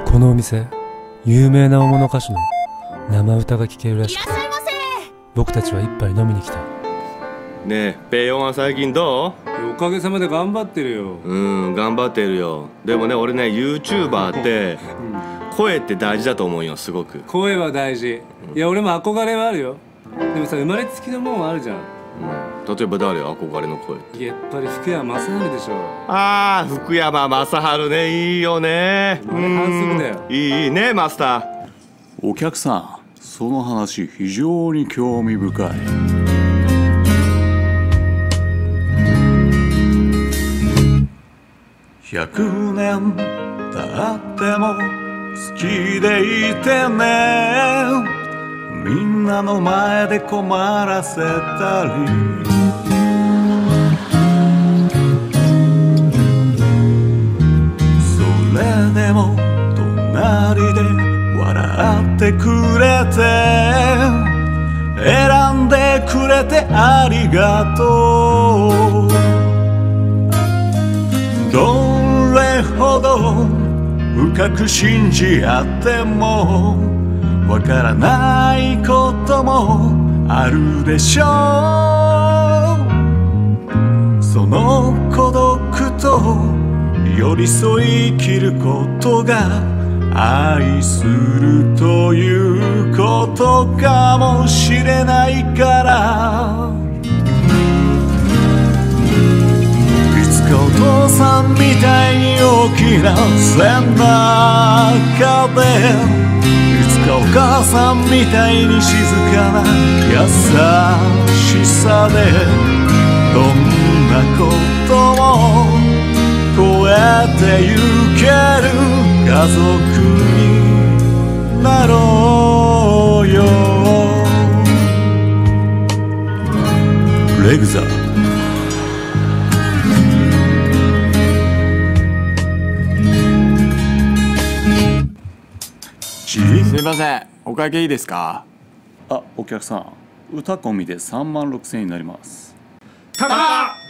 このお店、有名な大物歌手の生歌が聴けるらしくて、僕たちは一杯飲みに来た。 ねえ、ペヨンは最近どおかげさまで頑張ってるよ。 頑張ってるよ。でもね、俺ね、YouTuber って声って大事だと思うよ、すごく。 声は大事。いや、俺も憧れはあるよ。でもさ、生まれつきのもんあるじゃん。 例えば誰憧れの声って。 やっぱり福山雅治でしょ。 ああ、福山雅治ね、いいよね。 あれ反則だよ。 いいね、マスター。 お客さん、その話非常に興味深い。100年経っても好きでいてね。みんなの前で困らせたり、それでも隣で笑ってくれて、選んでくれてありがとう。どれほど深く信じ合ってもわからないこともあるでしょう。その孤独と寄り添い生きることが愛するということかもしれないから、いつかお父さんみたいに大きな背中で、お母さんみたいに静かな優しさで、どんなことも超えてゆける家族になろうよ。レグザすいません、お会計いいですか？ お客さん、歌込みで36,000円になります。 ただ